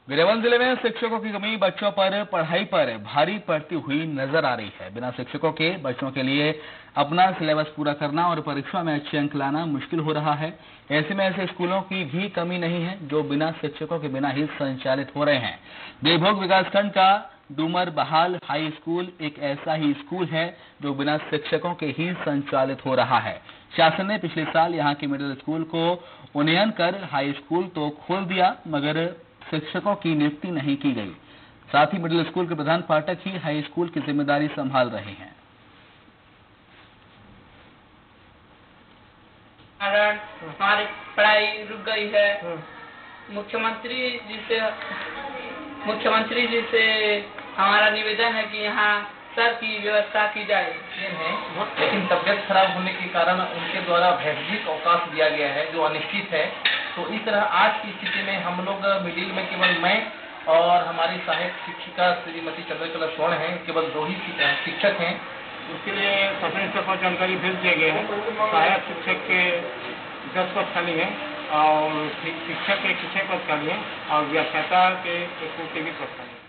गिरिवन जिले में शिक्षकों की कमी बच्चों पर पढ़ाई पर भारी पड़ती हुई नजर आ रही है। बिना शिक्षकों के बच्चों के लिए अपना सिलेबस पूरा करना और परीक्षा में अच्छे अंक लाना मुश्किल हो रहा है। ऐसे में ऐसे स्कूलों की भी कमी नहीं है जो बिना शिक्षकों के बिना ही संचालित हो रहे हैं। देवभोग विकासखंड का डूमर बहाल हाई स्कूल एक ऐसा ही स्कूल है जो बिना शिक्षकों के ही संचालित हो रहा है। शासन ने पिछले साल यहाँ के मिडिल स्कूल को उन्नयन कर हाई स्कूल तो खोल दिया, मगर शिक्षकों की नियुक्ति नहीं की गई। साथ ही मिडिल स्कूल के प्रधान पाठक ही हाई स्कूल की जिम्मेदारी संभाल रहे हैं। हमारी पढ़ाई रुक गई है। मुख्यमंत्री जी से हमारा निवेदन है कि यहाँ सर की व्यवस्था की जाए। लेकिन तबियत खराब होने के कारण उनके द्वारा वैश्विक अवकाश दिया गया है जो अनिश्चित है। तो इस तरह आज की स्थिति में हम लोग मिडिल में केवल मैं और हमारी सहायक शिक्षिका श्रीमती चंद्रकला स्वर्ण हैं, केवल 2 ही शिक्षक हैं। उसके लिए सब इंस्पेक्टर को जानकारी भेज दिया गया है। सहायक शिक्षक के 10 पद खाली हैं और शिक्षक के 6 पद खाली हैं और व्याख्याता के 123 पद खाली हैं।